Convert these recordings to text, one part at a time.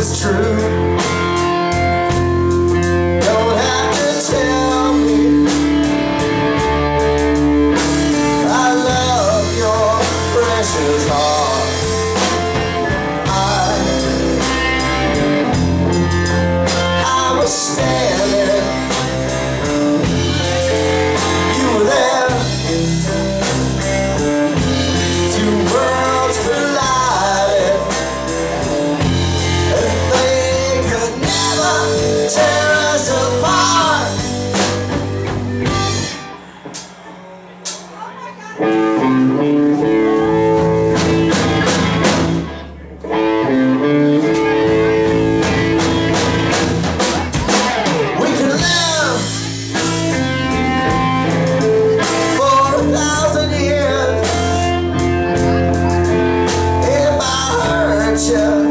was true. Don't have to tell me I love your precious heart. I was standing, you were there. Two worlds collided, and they could never tear us apart. We could live for 1,000 years if I hurt you.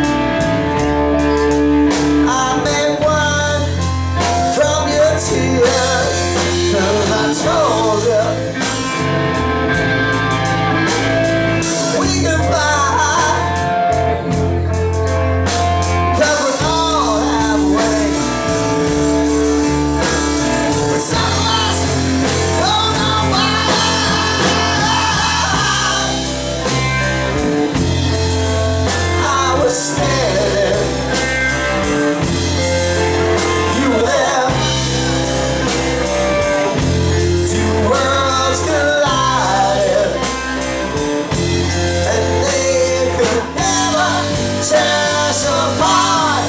I made one from your tears, 'cause I told you we can fly, 'cause we all have wings. But some of us don't know why. I was standing, you were there. Two worlds collided, and they could never tear us apart.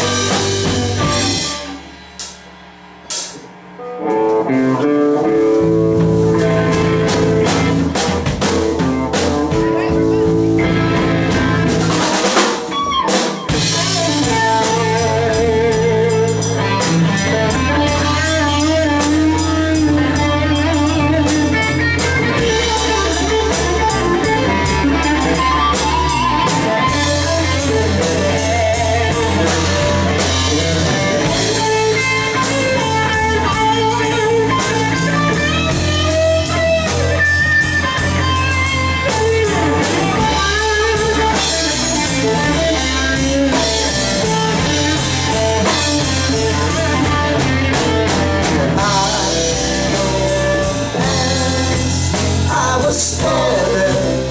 I was standing,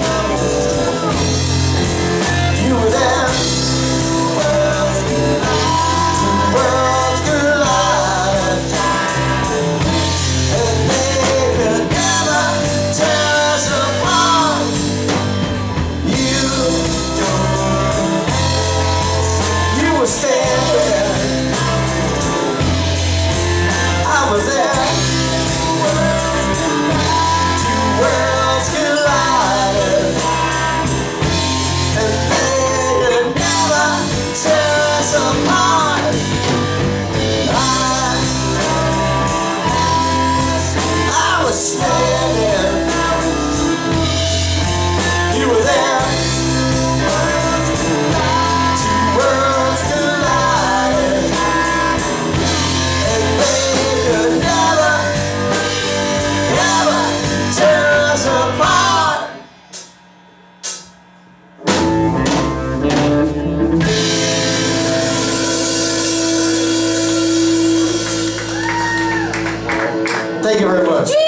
you were there. Worlds collided, and they could never tear us apart. You were standing, I was there. Worlds collided, and they could never tear us apart. I was standing, you were there. Two worlds collided, and they could never, ever tear us apart. Thank you very much.